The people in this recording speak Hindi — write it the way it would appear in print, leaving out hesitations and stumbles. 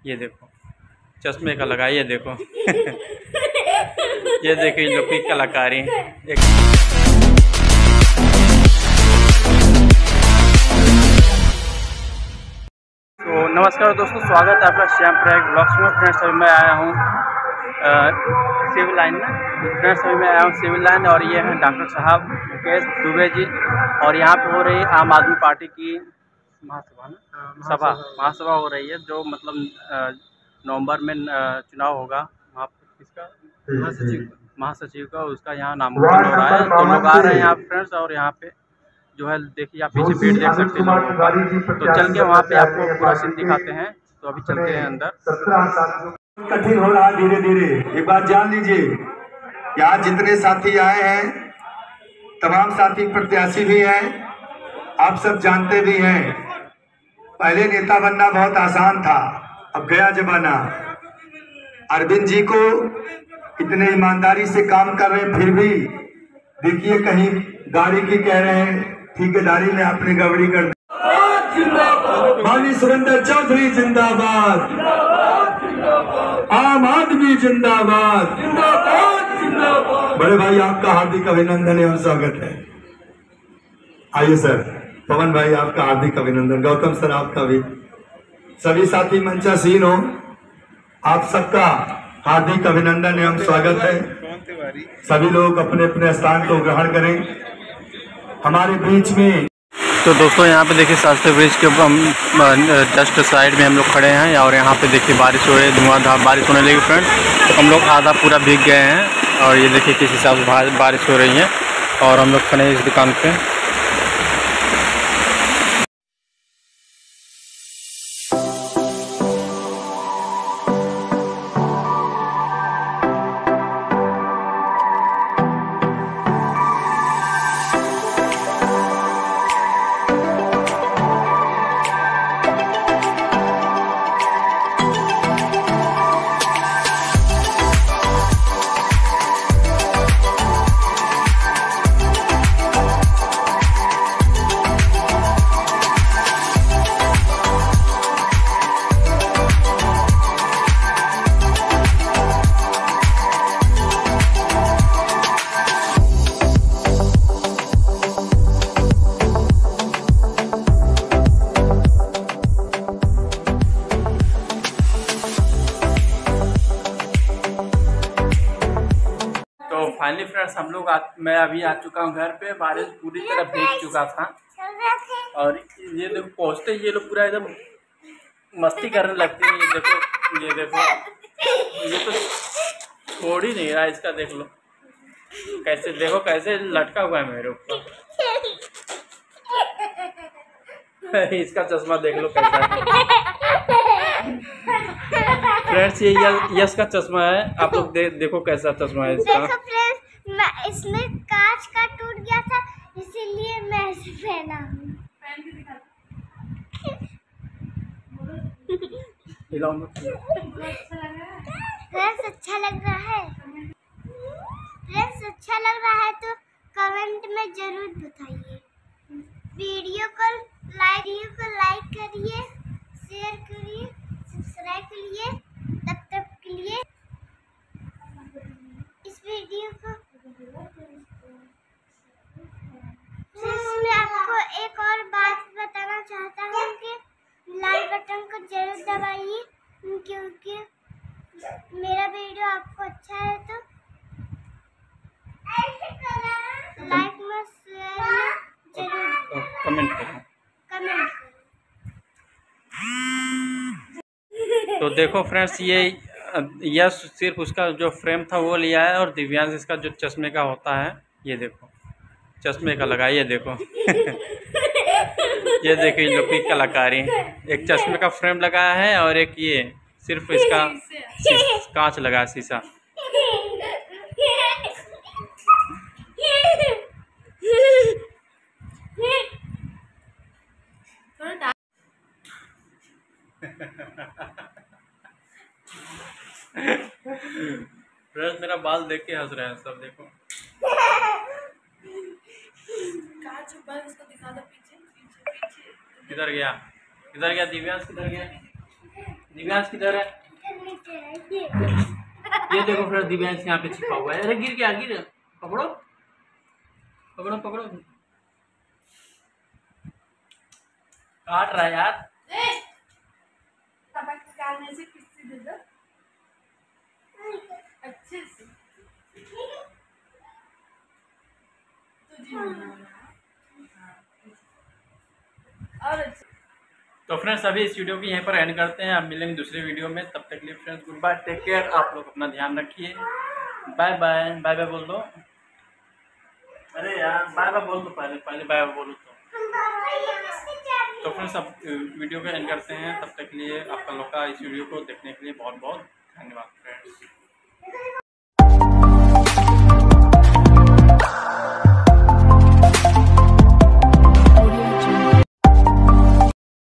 ये देखो चश्मे का लगा, ये देखो ये देखो इन लोग की कलाकारी। तो नमस्कार दोस्तों, स्वागत है आपका श्याम प्रयाग ब्लॉग्स में। फ्रेंड्स अभी मैं आया हूँ सिविल लाइन में। फ्रेंड्स अभी मैं आया हूँ सिविल लाइन और ये हैं डॉक्टर साहब मुकेश दुबे जी। और यहाँ पे हो रही है आम आदमी पार्टी की महासभा हो रही है, जो मतलब नवंबर में चुनाव होगा वहाँ किसका महासचिव का, उसका यहाँ नामांकन हो रहा है। तो लोग आ रहे हैं यहाँ फ्रेंड्स, और यहाँ पे जो है देखिए आप पीछे भीड़ देख सकते हैं लोगों का। तो चल के वहाँ पे आपको पूरा सीन दिखाते हैं। तो अभी चलते हैं अंदर। कठिन हो रहा धीरे धीरे। एक बात जान लीजिए, यहाँ जितने साथी आए हैं तमाम साथी प्रत्याशी भी हैं, आप सब जानते भी हैं। पहले नेता बनना बहुत आसान था, अब गया जमाना। अरविंद जी को इतने ईमानदारी से काम कर रहे हैं, फिर भी देखिए कहीं गाड़ी की कह रहे हैं ठेकेदारी में आपने गड़बड़ी कर दी। माननीय सुरेंद्र चौधरी जिंदाबाद, आम आदमी जिंदाबाद। बड़े भाई आपका हार्दिक अभिनंदन एवं स्वागत है। आइए सर, पवन भाई आपका हार्दिक अभिनंदन, गौतम सर आपका भी, सभी साथी मंचासीन हो, आप सबका हार्दिक अभिनंदन एवं स्वागत है। सभी लोग अपने अपने स्थान को ग्रहण करें। हमारे बीच में तो दोस्तों यहाँ पे देखिए शास्त्री ब्रिज के जस्ट साइड में हम लोग खड़े हैं, और यहाँ पे देखिए बारिश हो रही है, धुआंधार बारिश होने लगी फ्रेंड। तो हम लोग आधा पूरा भीग गए हैं, और ये देखिए किस हिसाब से बारिश हो रही है, और हम लोग खड़े हैं इस दुकान पे। फाइनली फ्रेंड्स हम लोग मैं अभी आ चुका हूँ घर पे। बारिश पूरी तरह भीग चुका था, और ये देखो पहुँचते ये लोग पूरा एकदम मस्ती करने लगते हैं। ये देखो ये तो छोड़ ही नहीं रहा इसका, देख लो कैसे लटका हुआ है मेरे ऊपर। इसका चश्मा देख लो कैसा है फ्रेंड्स, ये यस का चश्मा है। आप लोग देखो कैसा चश्मा है इसका। देखो फ्रेंड्स, इसमें कांच का टूट गया था, इसीलिए मैं इसे पहना हूँ। फ्रेंड्स अच्छा लग रहा है? फ्रेंड्स अच्छा लग रहा है तो कमेंट में जरूर बताइए। वीडियो को लाइक करिए, शेयर करिए, सब्सक्राइब करिए। तब तक के लिए इस वीडियो को मैं आपको एक और बात बताना चाहता हूँ कि लाल बटन को जरूर दबाइए, क्योंकि मेरा वीडियो आपको अच्छा है तो लाइक में शेयर में जरूर कमेंट करें। तो देखो फ्रेंड्स, यह सिर्फ उसका जो फ्रेम था वो लिया है, और दिव्यांश इसका जो चश्मे का होता है, ये देखो चश्मे का लगा, ये देखो ये देखो इन लोग की कलाकारी। एक चश्मे का फ्रेम लगाया है, और एक ये सिर्फ इसका कांच लगा है, शीशा। फ्रेंड्स मेरा बाल देख के हंस रहे हैं सब, देखो किधर गया दिव्यांश, किधर गया? दिव्यांश किधर है? नीचे है ये। ये देखो फ्रेंड्स, दिव्यांश यहाँ पे छिपा हुआ है। अरे गिर गया, गिर, पकड़ो पकड़ो पकड़ो, काट रहा है यार। निकालने से किसी दे दो अच्छे से तुझे और अच्छे। तो फ्रेंड्स अभी इस वीडियो को यहीं पर एंड करते हैं। अब मिलेंगे दूसरे वीडियो में, तब तक के लिए friends good bye, take care. आप लोग अपना ध्यान रखिए। बाय बाय, बाय बाय बोल दो। अरे यार बाय बाय बोल दो, पहले पहले बाय बाय बोलो तो फ्रेंड्स अब वीडियो को एंड करते हैं। तब तक के लिए आप लोग का इस वीडियो को देखने के लिए बहुत बहुत धन्यवाद फ्रेंड्स।